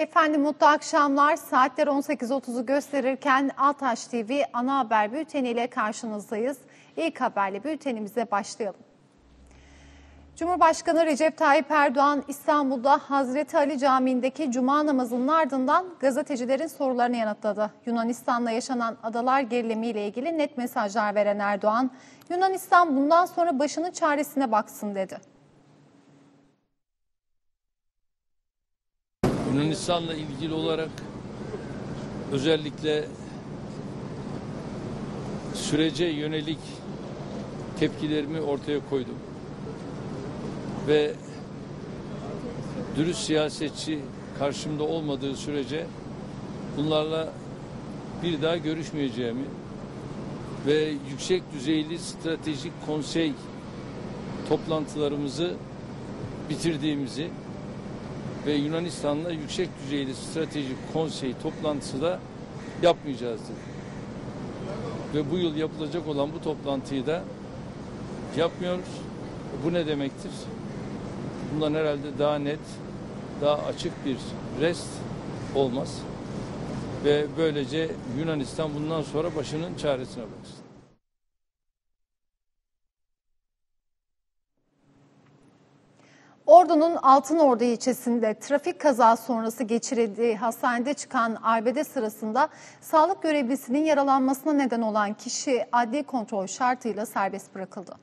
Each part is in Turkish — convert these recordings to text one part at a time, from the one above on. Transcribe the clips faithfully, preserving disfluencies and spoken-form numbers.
Efendim mutlu akşamlar. Saatler on sekiz otuzu gösterirken Altaş T V ana haber bülteniyle karşınızdayız. İlk haberle bültenimize başlayalım. Cumhurbaşkanı Recep Tayyip Erdoğan İstanbul'da Hazreti Ali Camii'ndeki cuma namazının ardından gazetecilerin sorularını yanıtladı. Yunanistan'la yaşanan adalar gerilimiyle ilgili net mesajlar veren Erdoğan, Yunanistan bundan sonra başının çaresine baksın dedi. Yunanistan'la ilgili olarak özellikle sürece yönelik tepkilerimi ortaya koydum. Ve dürüst siyasetçi karşımda olmadığı sürece bunlarla bir daha görüşmeyeceğimi ve yüksek düzeyli stratejik konsey toplantılarımızı bitirdiğimizi ve Yunanistan'la yüksek düzeyli stratejik konsey toplantısı da yapmayacağız dedi. Ve bu yıl yapılacak olan bu toplantıyı da yapmıyoruz. Bu ne demektir? Bundan herhalde daha net, daha açık bir rest olmaz. Ve böylece Yunanistan bundan sonra başının çaresine baksın. Ordu'nun Altınordu ilçesinde trafik kazası sonrası geçirildiği hastanede çıkan arbede sırasında sağlık görevlisinin yaralanmasına neden olan kişi adli kontrol şartıyla serbest bırakıldı.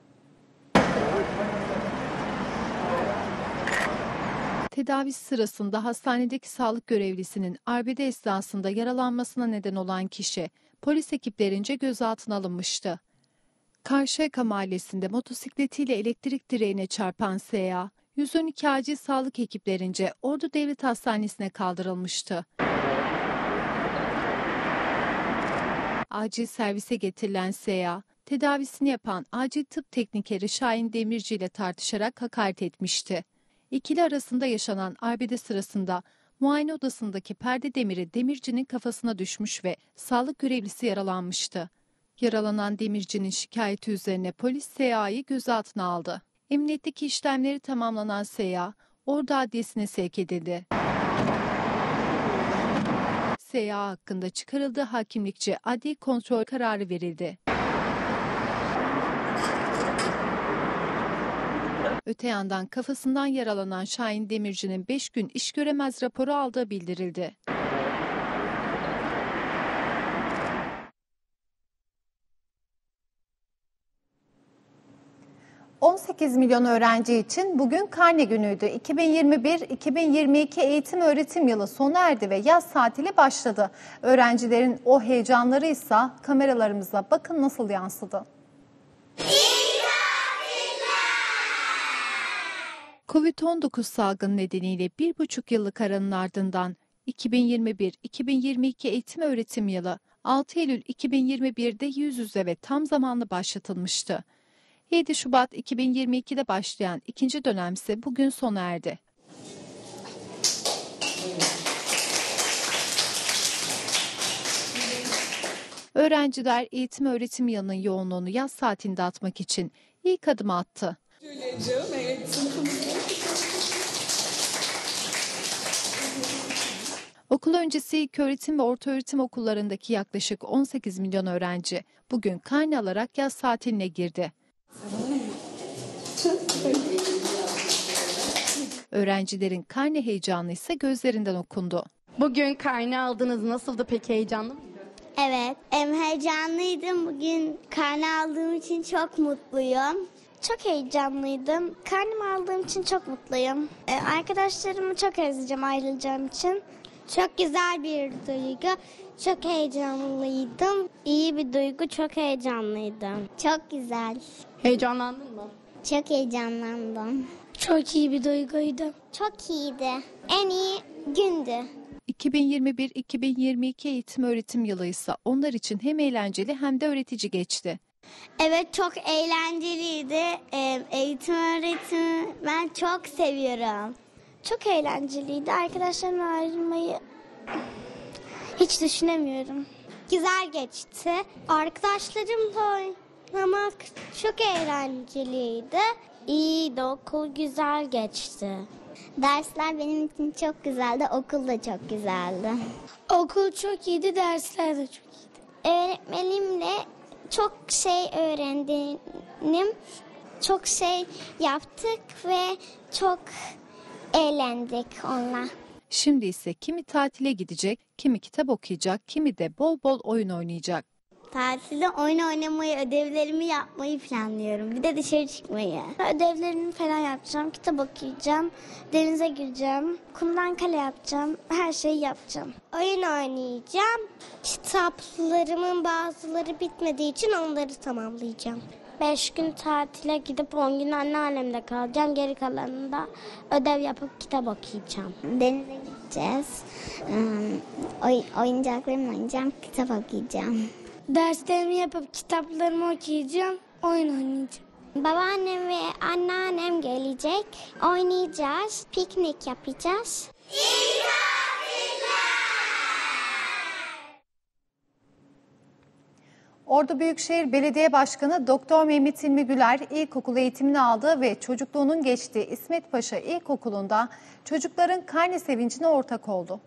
Tedavisi sırasında hastanedeki sağlık görevlisinin arbede esnasında yaralanmasına neden olan kişi polis ekiplerince gözaltına alınmıştı. Karşıyaka mahallesinde motosikletiyle elektrik direğine çarpan S A, yüz on iki acil sağlık ekiplerince Ordu Devlet Hastanesi'ne kaldırılmıştı. Acil servise getirilen S A, tedavisini yapan acil tıp teknikeri Şahin Demirci ile tartışarak hakaret etmişti. İkili arasında yaşanan arbede sırasında muayene odasındaki perde demiri Demirci'nin kafasına düşmüş ve sağlık görevlisi yaralanmıştı. Yaralanan Demirci'nin şikayeti üzerine polis S A'yı gözaltına aldı. Emniyetteki işlemleri tamamlanan S A, Ordu Adliyesi'ne sevk edildi. S A hakkında çıkarıldığı hakimlikçe adli kontrol kararı verildi. Öte yandan kafasından yaralanan Şahin Demirci'nin beş gün iş göremez raporu aldığı bildirildi. on sekiz milyon öğrenci için bugün karne günüydü. iki bin yirmi bir iki bin yirmi iki eğitim öğretim yılı sona erdi ve yaz tatili başladı. Öğrencilerin o heyecanları ise kameralarımıza bakın nasıl yansıdı. Covid on dokuz salgını nedeniyle bir buçuk yıllık aranın ardından iki bin yirmi bir iki bin yirmi iki eğitim öğretim yılı altı Eylül iki bin yirmi bir'de yüz yüze ve tam zamanlı başlatılmıştı. yedi Şubat iki bin yirmi iki'de başlayan ikinci dönem ise bugün sona erdi. Öğrenciler eğitim öğretim yılının yoğunluğunu yaz saatinde atmak için ilk adım attı. Okul öncesi ilköğretim ve ortaöğretim okullarındaki yaklaşık on sekiz milyon öğrenci bugün karne alarak yaz tatiline girdi. Öğrencilerin karne heyecanı ise gözlerinden okundu. Bugün karne aldınız. Nasıldı peki, heyecanlı mı? Evet, em heyecanlıydım. Bugün karne aldığım için çok mutluyum. Çok heyecanlıydım. Karnımı aldığım için çok mutluyum. Ee, arkadaşlarımı çok özleyeceğim ayrılacağım için. Çok güzel bir duygu. Çok heyecanlıydım. İyi bir duygu, çok heyecanlıydım. Çok güzel. Heyecanlandın mı? Çok heyecanlandım. Çok iyi bir duyguydu. Çok iyiydi. En iyi gündü. iki bin yirmi bir iki bin yirmi iki eğitim öğretim yılı ise onlar için hem eğlenceli hem de öğretici geçti. Evet, çok eğlenceliydi. Ee, eğitim öğretimi ben çok seviyorum. Çok eğlenceliydi. Arkadaşlarımla ayrılmayı hiç düşünemiyorum. Güzel geçti. Arkadaşlarımla oynamak çok eğlenceliydi. İyiydi, okul güzel geçti. Dersler benim için çok güzeldi, okul da çok güzeldi. Okul çok iyiydi, dersler de çok iyiydi. Öğretmenimle çok şey öğrendim, çok şey yaptık ve çok eğlendik onunla. Şimdi ise kimi tatile gidecek, kimi kitap okuyacak, kimi de bol bol oyun oynayacak. Tatilde oyun oynamayı, ödevlerimi yapmayı planlıyorum. Bir de dışarı çıkmayı. Ödevlerimi falan yapacağım, kitap okuyacağım, denize gireceğim, kumdan kale yapacağım, her şeyi yapacağım. Oyun oynayacağım. Kitaplarımın bazıları bitmediği için onları tamamlayacağım. Beş gün tatile gidip on gün anneannemde kalacağım. Geri kalanında ödev yapıp kitap okuyacağım. Denize gideceğiz. Oy, oyuncaklarımı oynayacağım, kitap okuyacağım. Derslerimi yapıp kitaplarımı okuyacağım, oyun oynayacağım. Babaannem ve anneannem gelecek. Oynayacağız, piknik yapacağız. Ordu Büyükşehir Belediye Başkanı Doktor Mehmet İlmi Güler ilkokul eğitimini aldı ve çocukluğunun geçtiği İsmet Paşa İlkokulu'nda çocukların karne sevincine ortak oldu.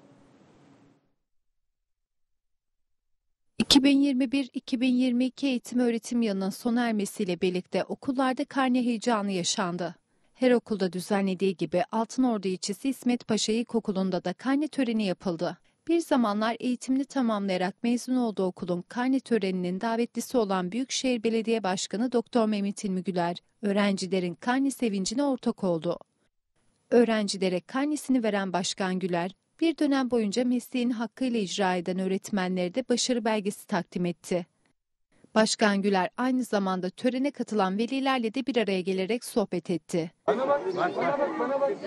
iki bin yirmi bir iki bin yirmi iki eğitim öğretim yılının sona ermesiyle birlikte okullarda karne heyecanı yaşandı. Her okulda düzenlediği gibi Altınordu ilçesi İsmet Paşa İlkokulu'nda da karne töreni yapıldı. Bir zamanlar eğitimini tamamlayarak mezun olduğu okulun karne töreninin davetlisi olan Büyükşehir Belediye Başkanı Doktor Mehmet İlmi Güler, öğrencilerin karne sevincine ortak oldu. Öğrencilere karnesini veren Başkan Güler, bir dönem boyunca mesleğini hakkıyla icra eden öğretmenlere de başarı belgesi takdim etti. Başkan Güler aynı zamanda törene katılan velilerle de bir araya gelerek sohbet etti. Bana bak, bana bak, bana bak.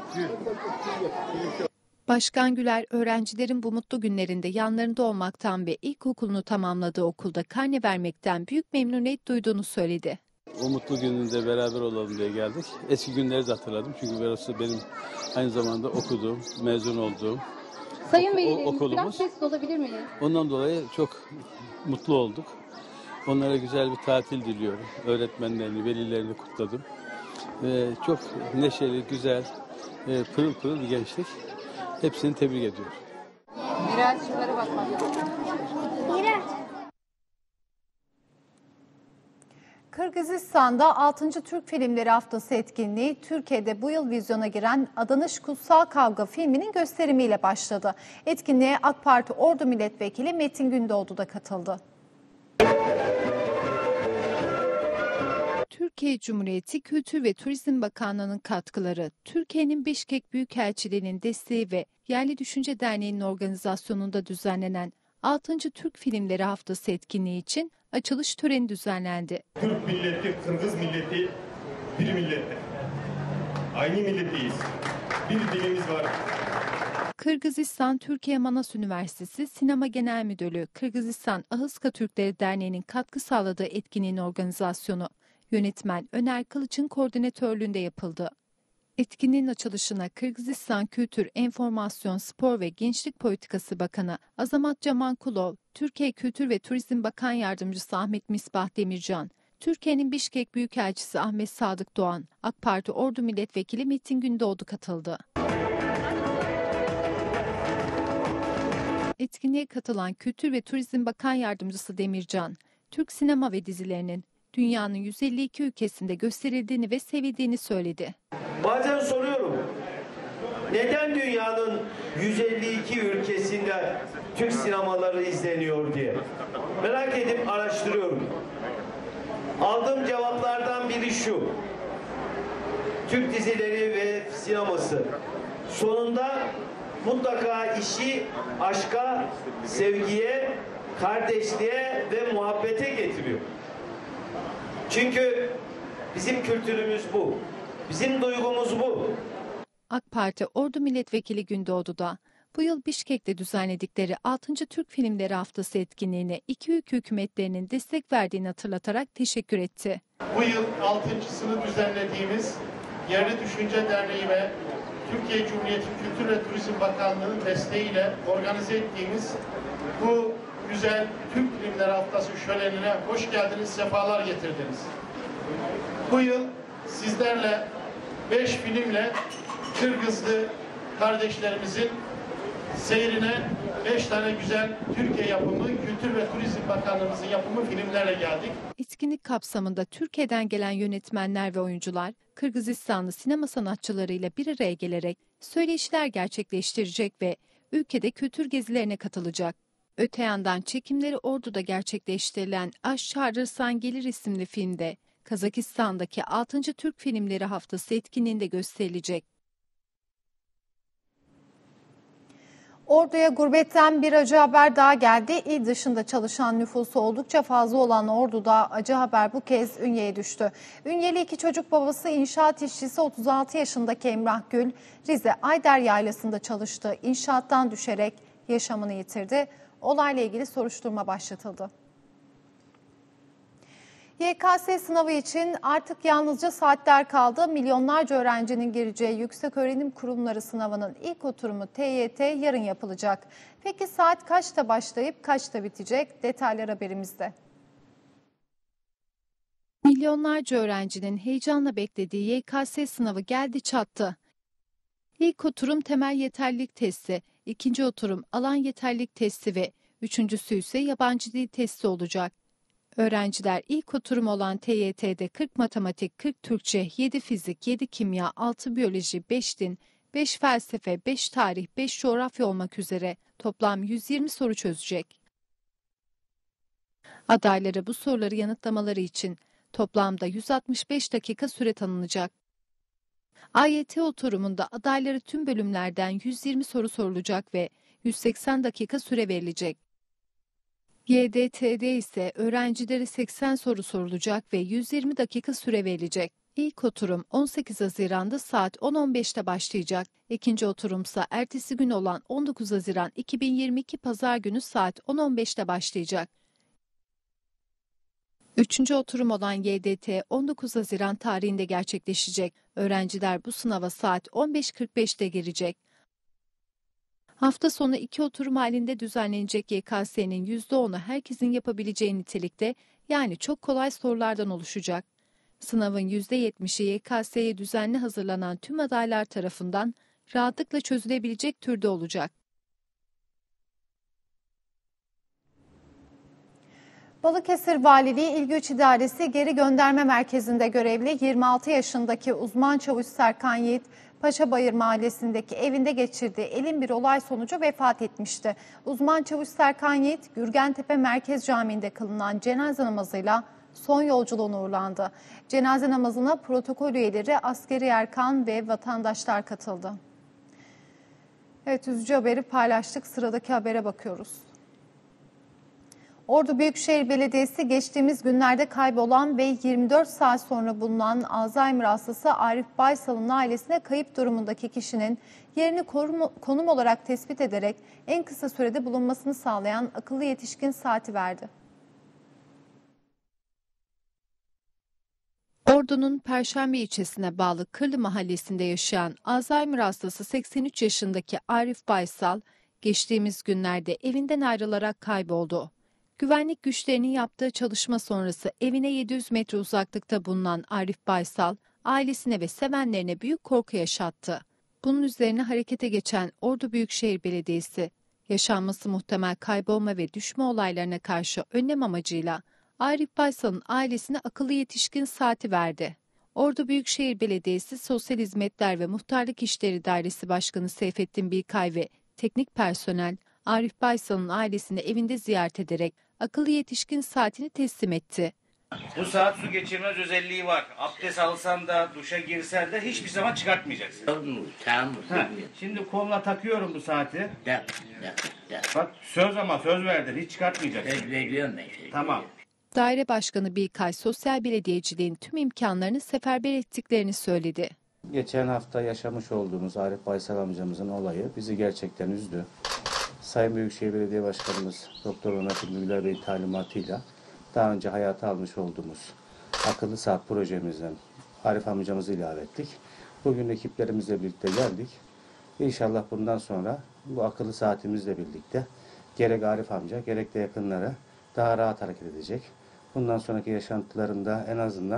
Başkan Güler, öğrencilerin bu mutlu günlerinde yanlarında olmaktan ve ilkokulunu tamamladığı okulda karne vermekten büyük memnuniyet duyduğunu söyledi. O mutlu gününde beraber olalım diye geldik. Eski günleri de hatırladım çünkü burası benim aynı zamanda okuduğum, mezun olduğum Sayın ok- Velilerimiz, okulumuz. biraz ses olabilir miyiz? Ondan dolayı çok mutlu olduk. Onlara güzel bir tatil diliyorum. Öğretmenlerini, velilerini kutladım. Ee, çok neşeli, güzel, e, pırıl pırıl bir gençlik. Hepsini tebrik ediyorum. Biraz yukarı bakmak. Kırgızistan'da altıncı Türk Filmleri Haftası etkinliği Türkiye'de bu yıl vizyona giren Adanış Kutsal Kavga filminin gösterimiyle başladı. Etkinliğe AK Parti Ordu Milletvekili Metin Gündoğdu da katıldı. Türkiye Cumhuriyeti Kültür ve Turizm Bakanlığı'nın katkıları, Türkiye'nin Bişkek Büyükelçiliği'nin desteği ve Yerli Düşünce Derneği'nin organizasyonunda düzenlenen altıncı Türk Filmleri Haftası etkinliği için açılış töreni düzenlendi. Türk milleti, Kırgız milleti bir millettir. Aynı milletiyiz. Bir dilimiz var. Kırgızistan Türkiye Manas Üniversitesi Sinema Genel Müdürlüğü Kırgızistan Ahıska Türkleri Derneği'nin katkı sağladığı etkinliğin organizasyonu yönetmen Öner Kılıç'ın koordinatörlüğünde yapıldı. Etkinliğin açılışına Kırgızistan Kültür, Enformasyon, Spor ve Gençlik Politikası Bakanı Azamat Camankulov, Türkiye Kültür ve Turizm Bakan Yardımcısı Ahmet Misbah Demircan, Türkiye'nin Bişkek Büyükelçisi Ahmet Sadık Doğan, AK Parti Ordu Milletvekili Metin Gündoğdu katıldı. Etkinliğe katılan Kültür ve Turizm Bakan Yardımcısı Demircan, Türk sinema ve dizilerinin dünyanın yüz elli iki ülkesinde gösterildiğini ve sevildiğini söyledi. Bazen soruyorum, neden dünyanın yüz elli iki ülkesinde Türk sinemaları izleniyor diye. Merak edip araştırıyorum. Aldığım cevaplardan biri şu: Türk dizileri ve sineması sonunda mutlaka işi aşka, sevgiye, kardeşliğe ve muhabbete getiriyor. Çünkü bizim kültürümüz bu. Bizim duygumuz bu. AK Parti Ordu Milletvekili Gündoğdu da bu yıl Bişkek'te düzenledikleri altıncı Türk Filmleri Haftası etkinliğine iki ülke hükümetlerinin destek verdiğini hatırlatarak teşekkür etti. Bu yıl altıncısını düzenlediğimiz Yerli Düşünce Derneği ve Türkiye Cumhuriyeti Kültür ve Turizm Bakanlığı'nın desteğiyle organize ettiğimiz bu güzel Türk Filmleri Haftası şölenine hoş geldiniz, sefalar getirdiniz. Bu yıl sizlerle beş filmle Kırgızlı kardeşlerimizin seyrine beş tane güzel Türkiye yapımı, Kültür ve Turizm Bakanlığımızın yapımı filmlerle geldik. Etkinlik kapsamında Türkiye'den gelen yönetmenler ve oyuncular, Kırgızistanlı sinema sanatçılarıyla bir araya gelerek söyleşiler gerçekleştirecek ve ülkede kültür gezilerine katılacak. Öte yandan çekimleri Ordu'da gerçekleştirilen Aşk Çağırırsan Gelir isimli filmde Kazakistan'daki altıncı Türk Filmleri Haftası etkinliğinde gösterilecek. Ordu'ya gurbetten bir acı haber daha geldi. İl dışında çalışan nüfusu oldukça fazla olan Ordu'da acı haber bu kez Ünye'ye düştü. Ünyeli iki çocuk babası inşaat işçisi otuz altı yaşındaki Emrah Gül, Rize Ayder Yaylası'nda çalıştığı inşaattan düşerek yaşamını yitirdi. Olayla ilgili soruşturma başlatıldı. Y K S sınavı için artık yalnızca saatler kaldı. Milyonlarca öğrencinin gireceği Yükseköğrenim Kurumları sınavının ilk oturumu T Y T yarın yapılacak. Peki saat kaçta başlayıp kaçta bitecek? Detaylar haberimizde. Milyonlarca öğrencinin heyecanla beklediği Y K S sınavı geldi çattı. İlk oturum temel yeterlilik testi, ikinci oturum alan yeterlilik testi ve üçüncüsü ise yabancı dil testi olacak. Öğrenciler ilk oturum olan T Y T'de kırk matematik, kırk Türkçe, yedi fizik, yedi kimya, altı biyoloji, beş din, beş felsefe, beş tarih, beş coğrafya olmak üzere toplam yüz yirmi soru çözecek. Adaylara bu soruları yanıtlamaları için toplamda yüz altmış beş dakika süre tanınacak. A Y T oturumunda adaylara tüm bölümlerden yüz yirmi soru sorulacak ve yüz seksen dakika süre verilecek. Y D T'de ise öğrencilere seksen soru sorulacak ve yüz yirmi dakika süre verilecek. İlk oturum on sekiz Haziran'da saat on on beşte başlayacak. İkinci oturumsa ertesi gün olan on dokuz Haziran iki bin yirmi iki Pazar günü saat on on beşte başlayacak. Üçüncü oturum olan Y D T on dokuz Haziran tarihinde gerçekleşecek. Öğrenciler bu sınava saat on beş kırk beşte girecek. Hafta sonu iki oturum halinde düzenlenecek Y K S'nin yüzde onu herkesin yapabileceği nitelikte, yani çok kolay sorulardan oluşacak. Sınavın yüzde yetmişi Y K S'ye düzenli hazırlanan tüm adaylar tarafından rahatlıkla çözülebilecek türde olacak. Balıkesir Valiliği İl Güç İdaresi Geri Gönderme Merkezi'nde görevli yirmi altı yaşındaki uzman çavuş Serkan Yiğit, Paşabayır Mahallesi'ndeki evinde geçirdiği elin bir olay sonucu vefat etmişti. Uzman çavuş Serkan Yiğit, Gürgentepe Merkez Camii'nde kılınan cenaze namazıyla son yolculuğuna uğurlandı. Cenaze namazına protokol üyeleri, askeri erkan ve vatandaşlar katıldı. Evet, üzücü haberi paylaştık. Sıradaki habere bakıyoruz. Ordu Büyükşehir Belediyesi geçtiğimiz günlerde kaybolan ve yirmi dört saat sonra bulunan Alzheimer hastası Arif Baysal'ın ailesine kayıp durumundaki kişinin yerini konum olarak tespit ederek en kısa sürede bulunmasını sağlayan akıllı yetişkin saati verdi. Ordu'nun Perşembe ilçesine bağlı Kırlı Mahallesi'nde yaşayan Alzheimer hastası seksen üç yaşındaki Arif Baysal, geçtiğimiz günlerde evinden ayrılarak kayboldu. Güvenlik güçlerinin yaptığı çalışma sonrası evine yedi yüz metre uzaklıkta bulunan Arif Baysal, ailesine ve sevenlerine büyük korku yaşattı. Bunun üzerine harekete geçen Ordu Büyükşehir Belediyesi, yaşanması muhtemel kaybolma ve düşme olaylarına karşı önlem amacıyla Arif Baysal'ın ailesine akıllı yetişkin saati verdi. Ordu Büyükşehir Belediyesi Sosyal Hizmetler ve Muhtarlık İşleri Dairesi Başkanı Seyfettin Bilkay ve teknik personel, Arif Baysal'ın ailesini evinde ziyaret ederek akıllı yetişkin saatini teslim etti. Bu saat su geçirmez özelliği var. Abdest alsan da, duşa girsen de hiçbir zaman çıkartmayacaksın. Ha, şimdi koluna takıyorum bu saati. Bak söz ama söz verdin, hiç çıkartmayacaksın. Tamam. Daire Başkanı Bilkay, sosyal belediyeciliğin tüm imkanlarını seferber ettiklerini söyledi. Geçen hafta yaşamış olduğumuz Arif Baysal amcamızın olayı bizi gerçekten üzdü. Sayın Büyükşehir Belediye Başkanımız Doktor Mehmet Müller Bey'in talimatıyla daha önce hayata almış olduğumuz akıllı saat projemizden Arif amcamızı ilave ettik. Bugün ekiplerimizle birlikte geldik. İnşallah bundan sonra bu akıllı saatimizle birlikte gerek Arif amca gerek de yakınları daha rahat hareket edecek. Bundan sonraki yaşantılarında en azından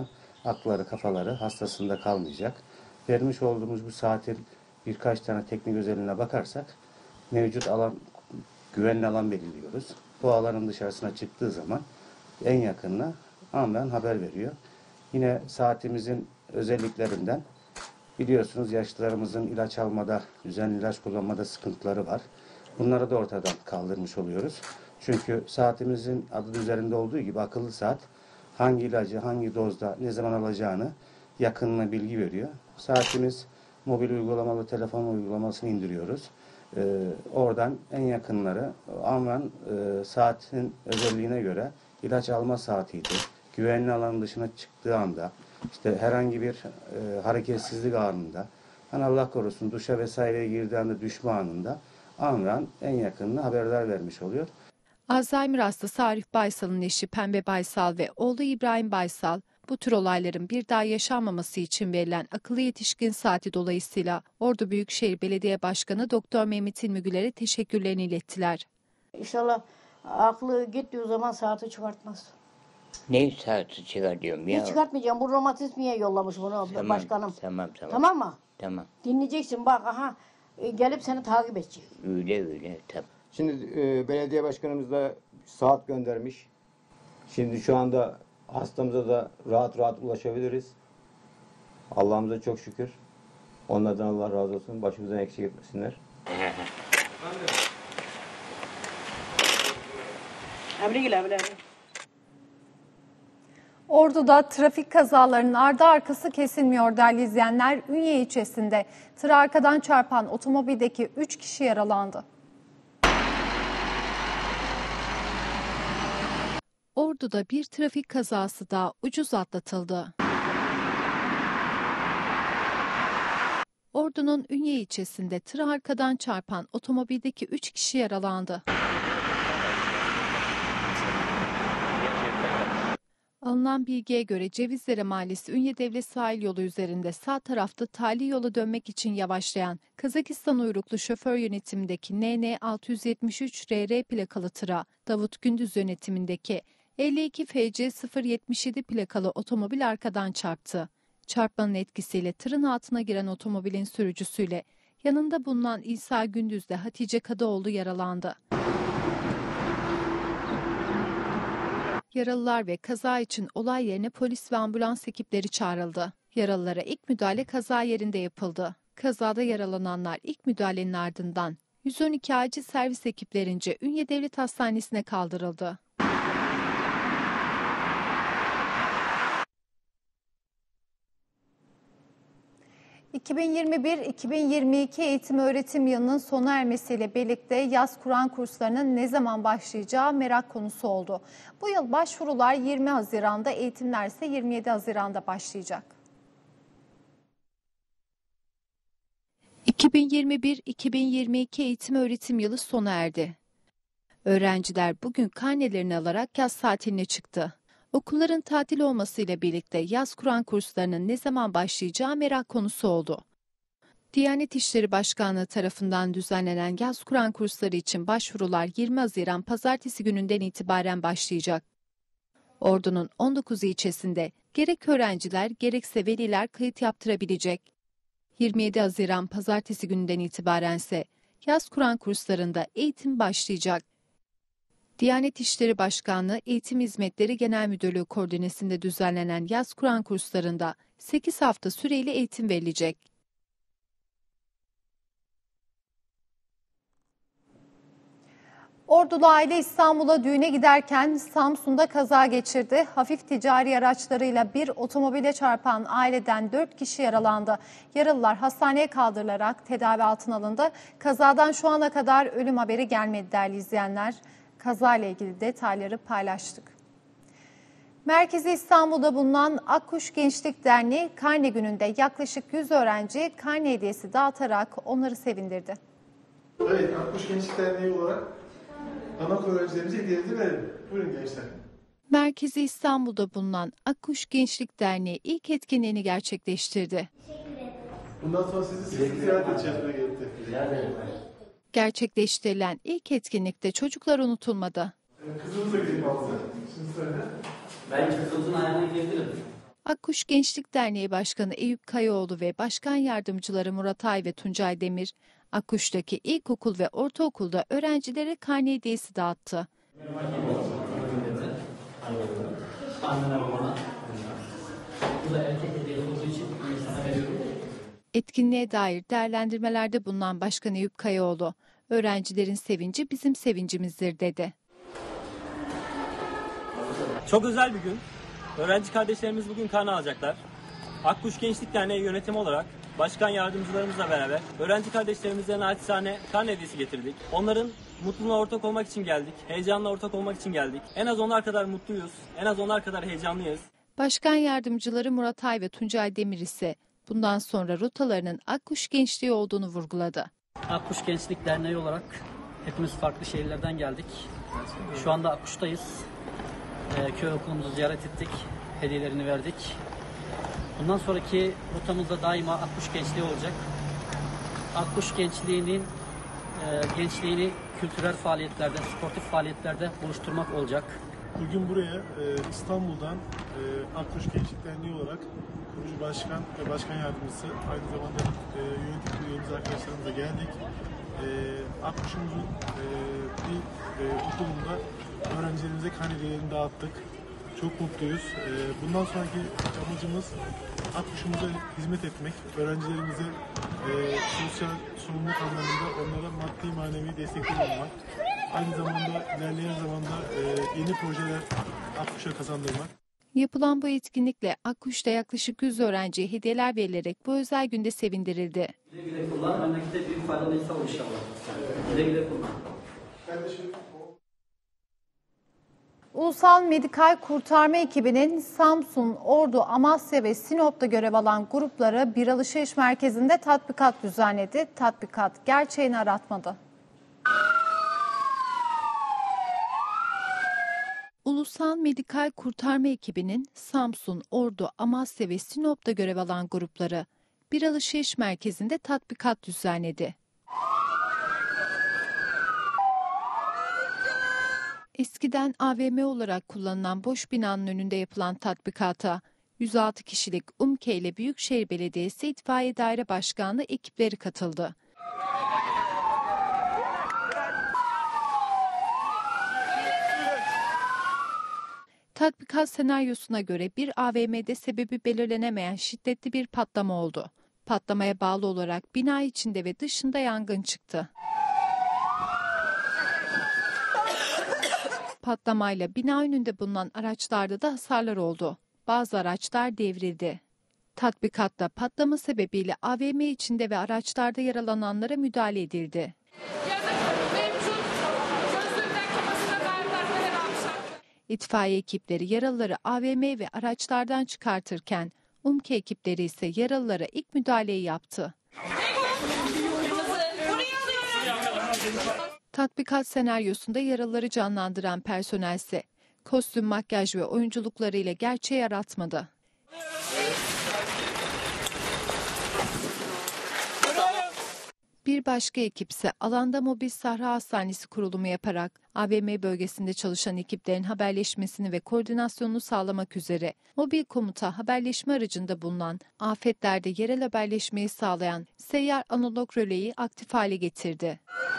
akları, kafaları hastasında kalmayacak. Vermiş olduğumuz bu saatin birkaç tane teknik özelliğine bakarsak mevcut alan, güvenli alan belirliyoruz. Bu alanın dışarısına çıktığı zaman en yakınına aniden haber veriyor. Yine saatimizin özelliklerinden biliyorsunuz yaşlılarımızın ilaç almada, düzenli ilaç kullanmada sıkıntıları var. Bunları da ortadan kaldırmış oluyoruz. Çünkü saatimizin adı üzerinde olduğu gibi akıllı saat hangi ilacı, hangi dozda, ne zaman alacağını yakınına bilgi veriyor. Saatimiz mobil uygulamalı telefon uygulamasını indiriyoruz. Ee, oradan en yakınları anven e, saatin özelliğine göre ilaç alma saatiydi. Güvenli alanın dışına çıktığı anda, işte herhangi bir e, hareketsizlik anında, hani Allah korusun duşa vesaireye girdiği anda düşme anında anven en yakınına haberdar vermiş oluyor. Alzheimer hastası Arif Baysal'ın eşi Pembe Baysal ve oğlu İbrahim Baysal, bu tür olayların bir daha yaşanmaması için verilen akıllı yetişkin saati dolayısıyla Ordu Büyükşehir Belediye Başkanı Doktor Mehmet İlmi Güler'e teşekkürlerini ilettiler. İnşallah aklı gittiği zaman saati çıkartmaz. Ne saati çıkartıyorum ya? Hiç çıkartmayacağım. Bu romatizmiye yollamış bunu tamam, başkanım. Tamam tamam. Tamam mı? Tamam. Dinleyeceksin bak aha gelip seni takip edecek. Öyle öyle tamam. Şimdi e, belediye başkanımız da saat göndermiş. Şimdi şu anda hastamıza da rahat rahat ulaşabiliriz. Allah'ımıza çok şükür. Onlardan Allah razı olsun. Başımızdan eksik etmesinler. Ordu'da trafik kazalarının ardı arkası kesilmiyor değerli izleyenler. Ünye ilçesinde tırı arkadan çarpan otomobildeki üç kişi yaralandı. Ordu'da bir trafik kazası daha ucuz atlatıldı. Ordu'nun Ünye ilçesinde tırı arkadan çarpan otomobildeki üç kişi yaralandı. Alınan bilgiye göre Cevizlere Mahallesi Ünye Devlet Sahil Yolu üzerinde sağ tarafta tali yola dönmek için yavaşlayan Kazakistan uyruklu şoför yönetimindeki N N altı yüz yetmiş üç R R plakalı tıra Davut Gündüz yönetimindeki elli iki F C sıfır yetmiş yedi plakalı otomobil arkadan çarptı. Çarpmanın etkisiyle tırın altına giren otomobilin sürücüsüyle yanında bulunan İsa Gündüz'de Hatice Kadıoğlu yaralandı. Yaralılar ve kaza için olay yerine polis ve ambulans ekipleri çağrıldı. Yaralılara ilk müdahale kaza yerinde yapıldı. Kazada yaralananlar ilk müdahalenin ardından yüz on iki acil servis ekiplerince Ünye Devlet Hastanesi'ne kaldırıldı. iki bin yirmi bir iki bin yirmi iki eğitim öğretim yılının sona ermesiyle birlikte yaz Kur'an kurslarının ne zaman başlayacağı merak konusu oldu. Bu yıl başvurular yirmi Haziran'da, eğitimler ise yirmi yedi Haziran'da başlayacak. iki bin yirmi bir iki bin yirmi iki eğitim öğretim yılı sona erdi. Öğrenciler bugün karnelerini alarak yaz tatiline çıktı. Okulların tatil olmasıyla birlikte yaz Kur'an kurslarının ne zaman başlayacağı merak konusu oldu. Diyanet İşleri Başkanlığı tarafından düzenlenen yaz Kur'an kursları için başvurular yirmi Haziran Pazartesi gününden itibaren başlayacak. Ordu'nun on dokuz ilçesinde gerek öğrenciler gerekse veliler kayıt yaptırabilecek. yirmi yedi Haziran Pazartesi gününden itibaren ise yaz Kur'an kurslarında eğitim başlayacak. Diyanet İşleri Başkanlığı Eğitim Hizmetleri Genel Müdürlüğü koordinesinde düzenlenen yaz Kur'an kurslarında sekiz hafta süreyle eğitim verilecek. Ordulu aile İstanbul'a düğüne giderken Samsun'da kaza geçirdi. Hafif ticari araçlarıyla bir otomobile çarpan aileden dört kişi yaralandı. Yaralılar hastaneye kaldırılarak tedavi altına alındı. Kazadan şu ana kadar ölüm haberi gelmedi değerli izleyenler. Kazayla ilgili detayları paylaştık. Merkezi İstanbul'da bulunan Akkuş Gençlik Derneği karne gününde yaklaşık yüz öğrenci karne hediyesi dağıtarak onları sevindirdi. Evet, Akkuş Gençlik Derneği olarak anaokul öğrencilerimize hediyeleri verelim. Buyurun gençler. Merkezi İstanbul'da bulunan Akkuş Gençlik Derneği ilk etkinliğini gerçekleştirdi. Bundan sonra sizi sık sık ziyaret edeceğiz buraya gelip. Gerçekleştirilen ilk etkinlikte çocuklar unutulmadı. Kızımız da gelip aldı. Şimdi söyle. Ben kızımızın ayağına girdim. Akkuş Gençlik Derneği Başkanı Eyüp Kayaoğlu ve Başkan Yardımcıları Murat Ay ve Tuncay Demir, Akkuş'taki ilkokul ve ortaokulda öğrencilere karne hediyesi dağıttı. Etkinliğe dair değerlendirmelerde bulunan Başkan Eyüp Kayaoğlu, öğrencilerin sevinci bizim sevincimizdir dedi. Çok özel bir gün. Öğrenci kardeşlerimiz bugün karne alacaklar. Akkuş Gençlik Derneği yönetimi olarak başkan yardımcılarımızla beraber öğrenci kardeşlerimize naçizane karne hediyesi getirdik. Onların mutluluğuna ortak olmak için geldik. Heyecanla ortak olmak için geldik. En az onlar kadar mutluyuz. En az onlar kadar heyecanlıyız. Başkan yardımcıları Murat Ay ve Tuncay Demir ise bundan sonra rotalarının Akkuş Gençliği olduğunu vurguladı. Akkuş Gençlik Derneği olarak hepimiz farklı şehirlerden geldik. Şu anda Akkuş'tayız. Ee, köy okulumuzu ziyaret ettik. Hediyelerini verdik. Bundan sonraki rotamızda daima Akkuş Gençliği olacak. Akkuş Gençliği'nin e, gençliğini kültürel faaliyetlerde, sportif faaliyetlerde buluşturmak olacak. Bugün buraya e, İstanbul'dan e, Akkuş Gençlik Derneği olarak kurucu başkan ve başkan yardımcısı, aynı zamanda e, yönetim üyemiz arkadaşlarımızla geldik. E, Akkuş'umuzun e, bir e, okulunda öğrencilerimize karne hediyelerini dağıttık. Çok mutluyuz. E, bundan sonraki amacımız Akkuş'umuza hizmet etmek, öğrencilerimize e, sosyal sorumluluk anlamında onlara maddi manevi destekler olmak. Aynı zamanda ilerleyen zamanda e, yeni projeler Akkuş'a kazandırmak. Yapılan bu etkinlikle Akkuş'ta yaklaşık yüz öğrenciye hediyeler verilerek bu özel günde sevindirildi. Güle güle kullan, memlekete büyük faydalıysa inşallah. Güle güle kullan. Ulusal Medikal Kurtarma Ekibi'nin Samsun, Ordu, Amasya ve Sinop'ta görev alan grupları bir alışveriş merkezinde tatbikat düzenledi. Tatbikat gerçeğini aratmadı. Ulusal Medikal Kurtarma Ekibi'nin Samsun, Ordu, Amasya ve Sinop'ta görev alan grupları bir alışveriş merkezinde tatbikat düzenledi. Eskiden A V M olarak kullanılan boş binanın önünde yapılan tatbikata yüz altı kişilik UMKE ile Büyükşehir Belediyesi İtfaiye Daire Başkanlığı ekipleri katıldı. Tatbikat senaryosuna göre bir A V M'de sebebi belirlenemeyen şiddetli bir patlama oldu. Patlamaya bağlı olarak bina içinde ve dışında yangın çıktı. Patlamayla bina önünde bulunan araçlarda da hasarlar oldu. Bazı araçlar devrildi. Tatbikatta patlama sebebiyle A V M içinde ve araçlarda yaralananlara müdahale edildi. İtfaiye ekipleri yaralıları A V M ve araçlardan çıkartırken UMKE ekipleri ise yaralılara ilk müdahaleyi yaptı. Tatbikat senaryosunda yaralıları canlandıran personel ise kostüm, makyaj ve oyunculuklarıyla gerçeği yaratmadı. Bir başka ekip ise alanda mobil sahra hastanesi kurulumu yaparak A V M bölgesinde çalışan ekiplerin haberleşmesini ve koordinasyonunu sağlamak üzere mobil komuta haberleşme aracında bulunan afetlerde yerel haberleşmeyi sağlayan seyyar analog röleyi aktif hale getirdi.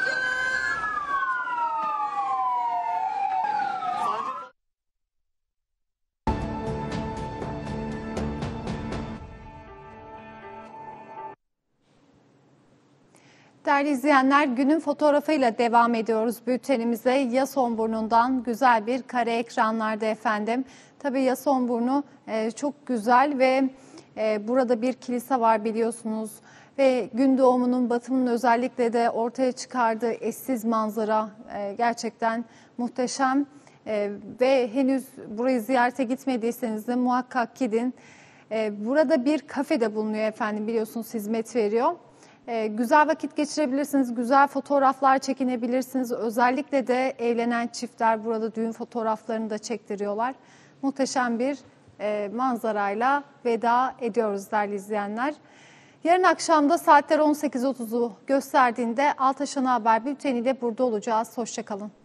Değerli izleyenler, günün fotoğrafıyla devam ediyoruz bültenimize. Yasonburnu'ndan güzel bir kare ekranlarda efendim. Tabii Yasonburnu e, çok güzel ve e, burada bir kilise var biliyorsunuz. Ve gün doğumunun, batımının özellikle de ortaya çıkardığı eşsiz manzara e, gerçekten muhteşem. E, ve henüz burayı ziyarete gitmediyseniz de muhakkak gidin. E, burada bir kafe de bulunuyor efendim, biliyorsunuz hizmet veriyor. Ee, güzel vakit geçirebilirsiniz, güzel fotoğraflar çekinebilirsiniz. Özellikle de evlenen çiftler burada düğün fotoğraflarını da çektiriyorlar. Muhteşem bir e, manzarayla veda ediyoruz değerli izleyenler. Yarın akşam da saatler on sekiz otuzu gösterdiğinde Altaş Ana Haber Bülteni ile burada olacağız. Hoşça kalın.